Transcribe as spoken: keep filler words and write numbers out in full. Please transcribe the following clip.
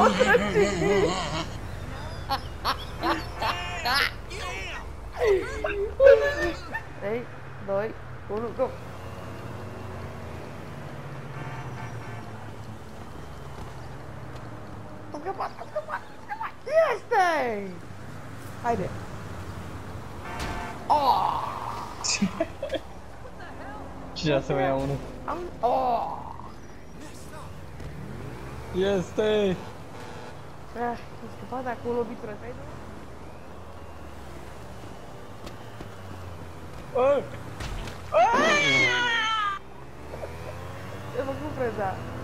trei, doi, unu, go! Am scăpat, am scăpat, am scăpat! Este! Haide! Oh! Și ia să mai ia unul. Am... Oh! Este! Ah, am scăpat de acolo, lovitură, stai nu? Oh! Ce-a făcut freza?